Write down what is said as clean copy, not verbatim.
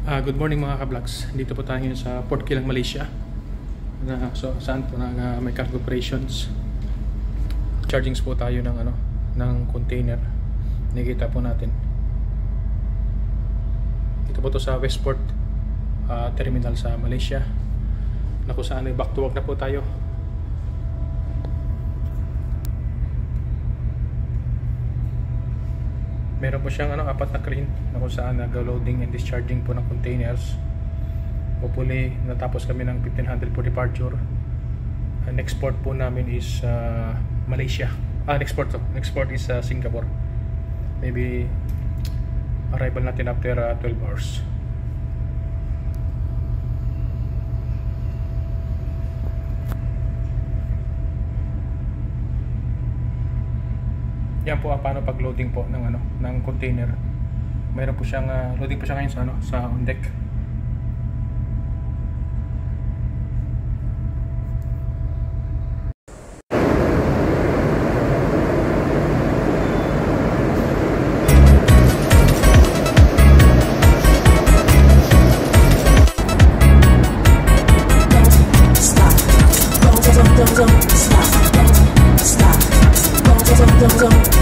Good morning mga ka-vlogs. Dito po tayo ngayon sa Port Kilang, Malaysia. Saan po may cargo operations. Chargings po tayo ng container. Nakikita po natin. Dito po to sa Westport Terminal sa Malaysia. Na kung saan ay back to work na po tayo. Meron po siyang apat na crane na kung saan nag-loading and discharging po ng containers. Hopefully natapos kami ng 1500 for departure. Next port po namin is Malaysia. Next port is Singapore. Maybe arrival natin after 12 hours. Yan po paano pag-loading po ng container. Mayroon po siyang loading po siya ngayon sa on deck. Stop.